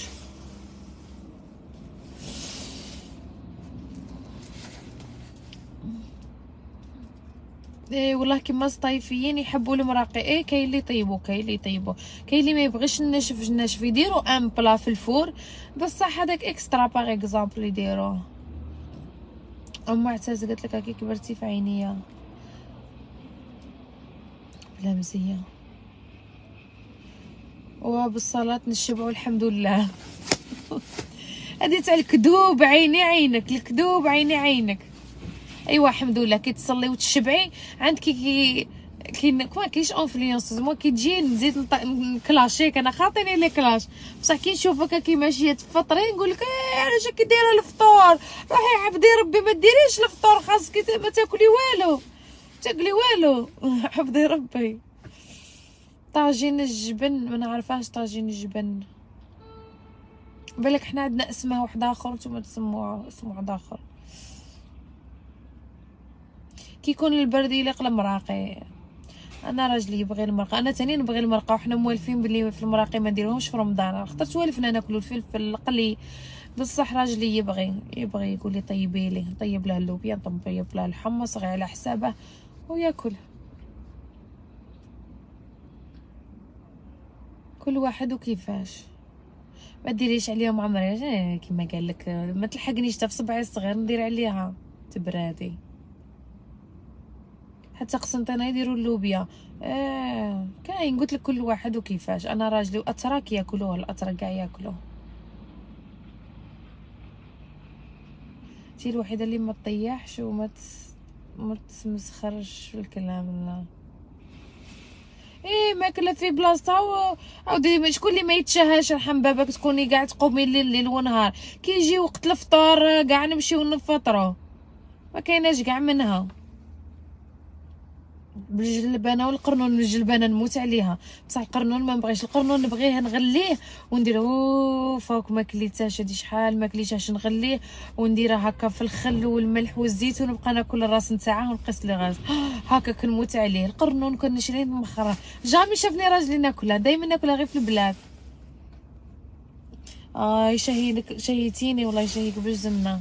ايه والله كيما الصيفيين يحبوا المراقي. ايه كاين اللي يطيبوا كاين اللي يطيبوا، كاين اللي ما يبغيش الناشف الناشف يديروا ان بلا في الفور، بصح هذاك اكسترا باغ اكزومبل يديروه. ام معتز قالت لك هاكي كبرتي في عينيا بلا مزيه وبالصلاه نشبعوا الحمد لله. هذه تاع الكذوب عيني عينك، الكذوب عيني عينك. ايوا الحمد لله كي تصلي وتشبعي عندك كي كي ما كاينش انفلونسز. مو كي تجي نزيد نكلاشيك، انا خاطيني لي كلاش، بصح كي نشوفك كي ماشيه تفطري نقول لك ايه علاش كي دايره الفطور؟ روحي عبدي ربي ما ديريش الفطور، خاصك ما تاكلي والو، تاكلي والو. عبدي ربي. طاجين الجبن ما نعرفهاش. طاجين الجبن بالك حنا عندنا اسمه واحد اخر نتوما تسموه اسم واحد اخر. كي يكون البرد يليق المراقي. انا راجلي يبغي المرقه، انا تاني نبغي المرقه، وحنا موالفين بلي في المراقي ما نديروهمش في رمضان، خاطر توالفنا ناكلو الفلفل القلي، بصح راجلي يبغي يبغي يقول لي طيبي لي، نطيب له اللوبيا نطيب له الحمص غير على حسابه وياكل. كل واحد وكيفاش. ما ديريش عليهم عمري كيما قال لك، ما تلحقنيش في صبعي الصغير ندير عليها تبرادي. حتى قسنطينه يديروا اللوبيا. اه كاين قلت لك كل واحد وكيفاش. انا راجلي واتراك ياكلوه، الاتراك كاع ياكلوه. انتي الوحيده اللي ما تطيحش وما ما تمسخرش في الكلام. لا ايه ماكله في بلاصتها و... عاودي شكون اللي ما يتشهاش رحم بابك تكوني قاع تقومي الليل ليل ونهار، كي يجي وقت الفطور قاع نمشيو نفطرو، ما كايناش قاع منها. بالجلبانه والقرنون، من الجلبانه نموت عليها، بصح القرنون ما نبغيش. القرنون نبغيه نغليه وندير اوه فوق ما كليتهاش هادي شحال ما كليتهاش، نغليه ونديرها هكا في الخل والملح والزيت ونبقى ناكل الراس نتاعها ونقيس لي غاز هكا كنموت عليه. القرنون كنشريه مخره، جامي شافني راجلي ناكلها، دائما ناكلها غير في البلاد. اه يشهيك شهيتيني والله يشهيك بالجنه.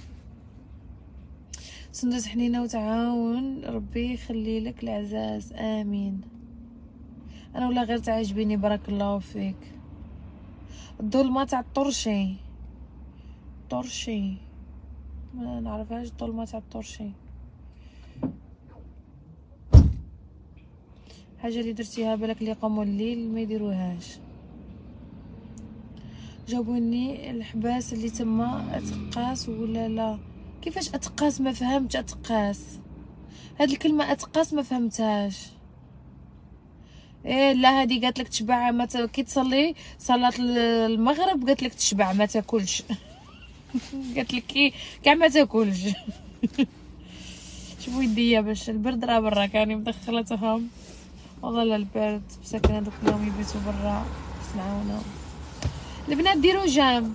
سندس حنينه وتعاون، ربي يخلي لك العزاز امين. انا ولا غير تعجبيني بارك الله فيك. الظلمه تاع الطرشي، طرشي ما نعرفهاش. الظلمه تاع الطرشي حاجه اللي درتيها بالك اللي قاموا الليل ما يديروهاش. جاوبوني الحباس اللي تما اتقاس ولا لا؟ كيفاش اتقاس؟ ما فهمتش. اتقاس هاد الكلمه اتقاس ما فهمتهاش. ايه لا هادي قالت لك تشبع ما ت... كي تصلي صلاه المغرب قالت لك تشبع ما تاكلش. قالت لك كي كاع ما تاكلش. شوفوا يديا باش البرد راه برا كاني مدخلتهم والله البرد مساكن دوك اليوم يبيتوا برا باش نعاونهم. البنات ديروا جام.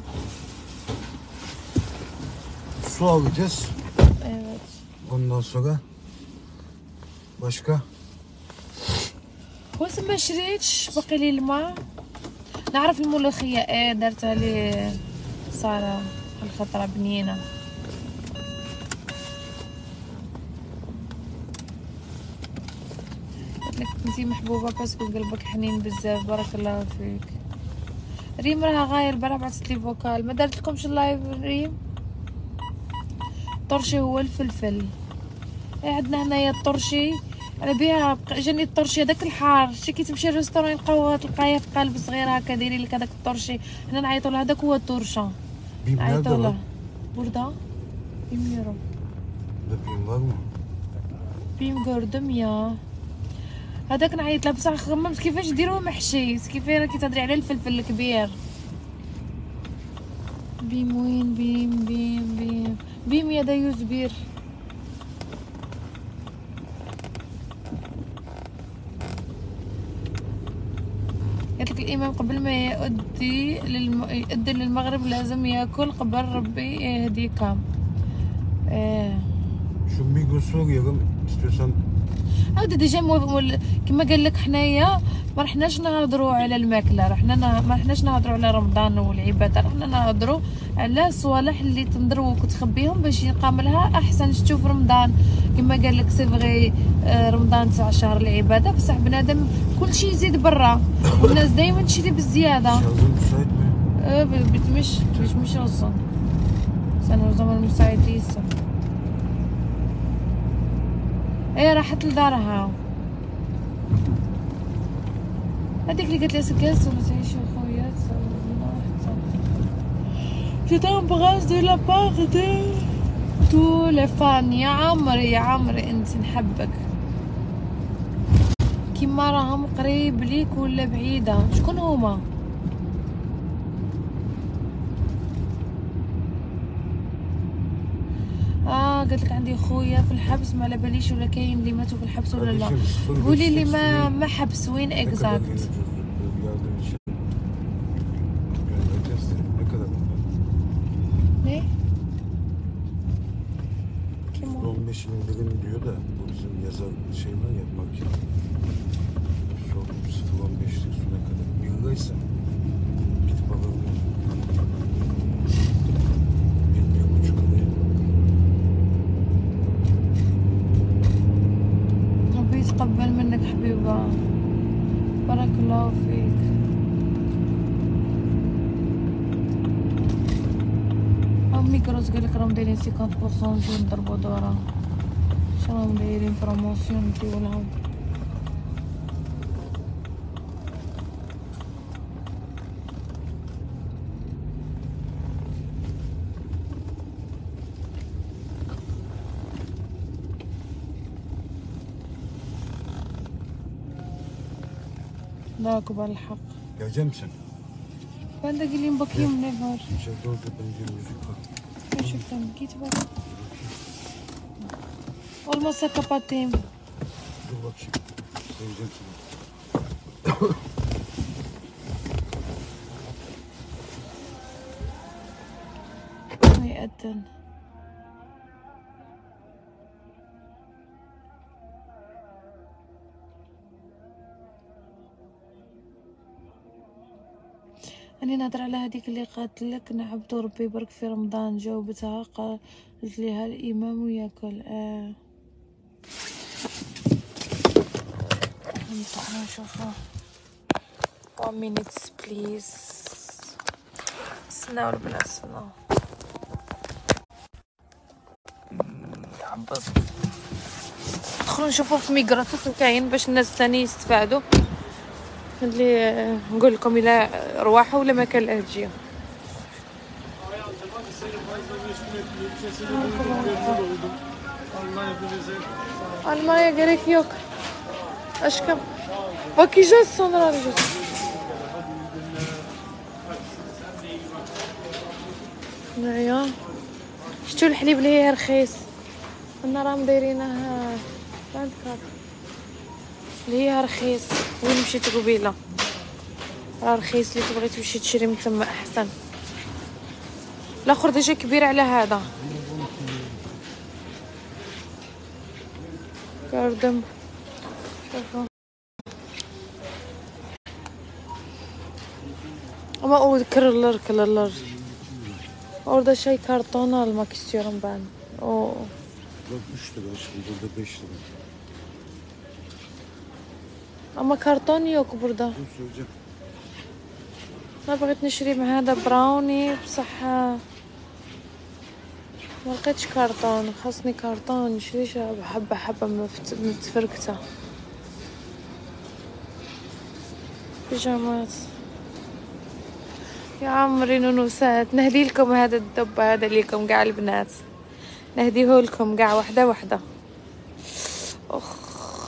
Su alacağız. Evet. Ondan sonra başka? واش ما شريتش باقي لي الماء. نعرف الملوخيه ايه درتها لي ساره الخطره بنينه. قلت لك انتي محبوبة بس قلبك حنين بزاف، بارك الله فيك. ريم راها غاية البارح بعثتلي فوكال، ما دارتلكمش اللايف ريم؟ الطرشي هو الفلفل. ايه عندنا هنايا الطرشي على بيها جاني الطرشي هذاك الحار، شتي كي تمشي للريستورون يلقاوها تلقايه في قالب صغير هكا دايرين لك هذاك الطرشي، حنا نعيطوا له هذاك هو الطرشه. نعيطوا له برده بميرو بيم var mı? بيم gördüm يا هذاك نعيط له بصح خممت كيفاش ديروه محشي، كيفاش راكي تهضري على الفلفل الكبير. بيم وين بيم بيم بيم بيم يا دايوز بير. قالت لك الامام قبل ما يؤدي للم... يؤدي للمغرب لازم ياكل قبل ربي يهديك. ايه Şu Migros'a uğrayalım istiyorsan. هذا ديجا مو... كما قال لك حنايا ما رحناش نهضروا على الماكله، رحنا نه... ما رحناش نهضروا على رمضان والعباده، رحنا نهضروا على الصوالح اللي تندروك وتخبيهم باش يقام لها احسن. شتو في رمضان كما قال لك سي فغي رمضان تسع شهر العباده، بصح بنادم كلشي يزيد برا والناس دائما تشري بالزياده. Şarjın müsait mi? اه بتمش مش مش اصلا سنة زمن مساعد يسا. ايه راحت لدارها هذيك اللي قالت لي سكاس ولا تعيش خويا Je t'embrasse de la part de tous les fans. يا عمري يا عمري انت نحبك. كيما راهم قريب ليك ولا بعيدة؟ شكون هما؟ اه قالت لك عندي خويا في الحبس، ما على باليش ولا كاين اللي ماتوا في الحبس ولا لا. قولي لي ما ما حبس وين اكزاكت؟ Ne? Kim o? on beş indirim diyor da bu bizim yazar şey var ya makine. sıfır on beşlik sona kadar bir liraysa gidip alalım. Bir buçuk liraya. ربي يتقبل منك حبيبة، بارك الله فيك. ميكروز قالك راهم دايرين خمسين بالمية نجيو نضربو دورة. شنو راهم دايرين بروموسيون نديولهم. لا كبر الحق. Gelecek misin? Ben de geleyim bakayım ne var. İçeride orada bence müzik var. Gerçekten git bak. Olmazsa kapatayım. Dur bakayım. Seveceğim seni. يأذن. أنا نهضر على هذيك اللي قالت لك نعبدو ربي يبارك في رمضان، جاوبتها قالت ليها الإمام وياكل. آه نفتح نشوفو. one minutes please. استناو البنات استناو. عبص ندخلو نشوفو في ميكروتوس كاين باش الناس الثاني يستفادوا. اللي نقول لكم الى رواحه ولا مكان الاهجيه. Almanya gerek yok. Aşkım. Bakacağız sonra arayacağız. هنايا شتو الحليب اللي هي رخيص. انا راهم دايرينه عشرين كارت اللي هي رخيص. وين مشيت قبيله راه رخيص، اللي تبغي تمشي تشري من تما احسن. الاخر ديجا كبير على هذا. كاردم شوفوا ama o kırılır kırılır. Orada şey karton almak istiyorum ben. O Bak üç lira aşkım, burada beş lira. اما كرتون يوك برضه. Dur söyleyeceğim. ما بغيت نشري مع هذا براوني بصح ما لقيتش كرتون، خاصني كرتون نشريش حبه حبه مفت- متفركته. بيجامات يا عمري نونوسات. نهدي لكم هذا الدب هذا ليكم قاع البنات، نهديه لكم قاع وحده وحده. اخ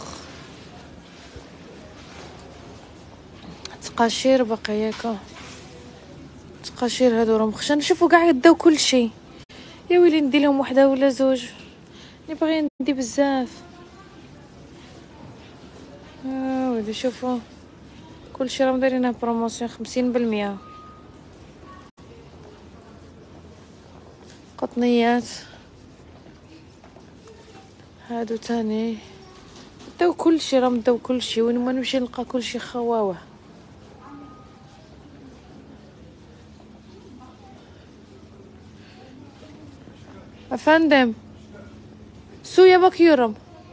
تقاشير بقياكا، تقاشير هادو راهم خشن. شوفوا قاع داو كل شيء. يا ويلي ندي لهم وحده ولا زوج، نبغي ندي بزاف. اه ويلي شوفوا كل شيء راهم دايرينه بروموسيون خمسين بالمية. قطنيات هادو تاني داو كل شيء، راهم داو كل شيء. وين ما نمشي نلقى كل شيء خواوه. افندم سويا bakıyorum.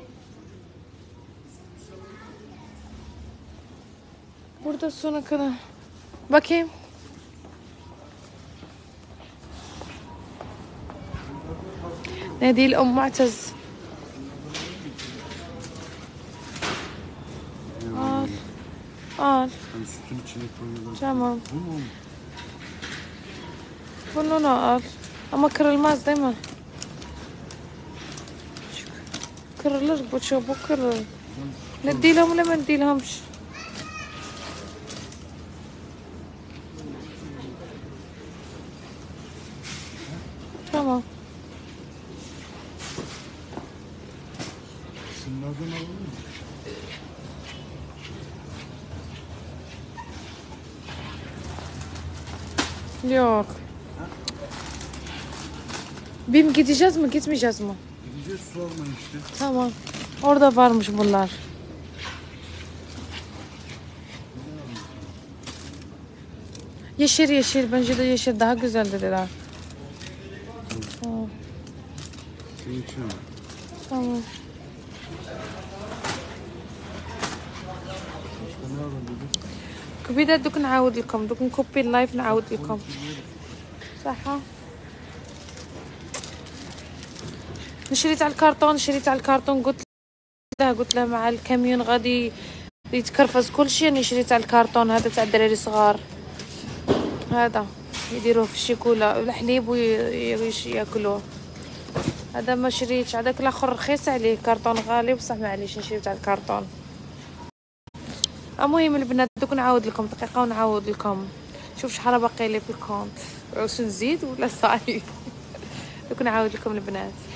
Burada sona kadar. Bakayım. نادي الأم معتز. al al Hani sütün içine koyuyorlar. tamam. Bu mu? Bunu da al. Ama kırılmaz değil mi? Kırılır bu, çabuk kırılır. نديلهم ولا ما نديلهمش؟ tamam. Şunlardan alalım mı? Yok. Bim gideceğiz mi gitmeyeceğiz mi? Gideceğiz su almaya işte. Tamam. Orada varmış bunlar. Yeşil yeşil. Bence de yeşil daha güzel dediler. Tamam. Senin için mi? Tamam. Başka ne alalım dedik? كبيدة دوك نعاود لكم دوك نكوبي اللايف نعاود لكم. صحة نشريت على الكرتون شريت على الكرتون قلت لها قلت لها مع الكاميون غادي يتكرفز كل شيء. اني شريت على الكرتون هذا تاع الدراري صغار، هذا يديروه في الشيكولا الحليب وياكلوه. هذا ما شريتش، هذاك الاخر رخيص عليه، كرتون غالي بصح معليش نشريت على الكرتون. المهم البنات دوك نعاود لكم دقيقه ونعاود لكم. شوف شحال باقي لي في الكونت، واش نزيد ولا صاي. دوك نعاود لكم البنات.